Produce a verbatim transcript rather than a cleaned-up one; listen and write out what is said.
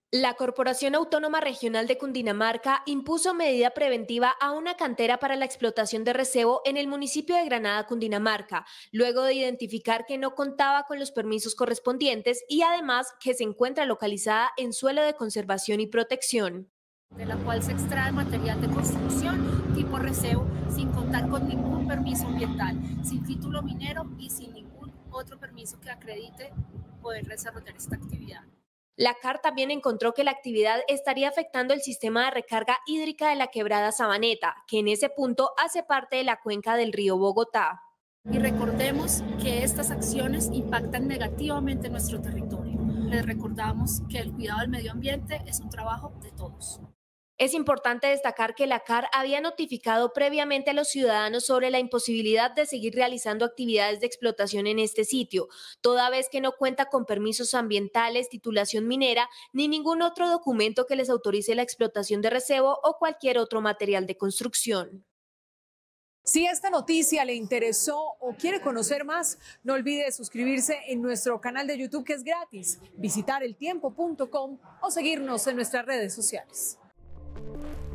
La Corporación Autónoma Regional de Cundinamarca impuso medida preventiva a una cantera para la explotación de recebo en el municipio de Granada, Cundinamarca, luego de identificar que no contaba con los permisos correspondientes y además que se encuentra localizada en suelo de conservación y protección. De la cual se extrae material de construcción tipo recebo sin contar con ningún permiso ambiental, sin título minero y sin ningún otro permiso que acredite poder desarrollar esta actividad. La C A R también encontró que la actividad estaría afectando el sistema de recarga hídrica de la quebrada Sabaneta, que en ese punto hace parte de la cuenca del río Bogotá. Y recordemos que estas acciones impactan negativamente nuestro territorio. Les recordamos que el cuidado del medio ambiente es un trabajo de todos. Es importante destacar que la C A R había notificado previamente a los ciudadanos sobre la imposibilidad de seguir realizando actividades de explotación en este sitio, toda vez que no cuenta con permisos ambientales, titulación minera, ni ningún otro documento que les autorice la explotación de recebo o cualquier otro material de construcción. Si esta noticia le interesó o quiere conocer más, no olvide suscribirse en nuestro canal de YouTube, que es gratis, visitar el tiempo punto com o seguirnos en nuestras redes sociales.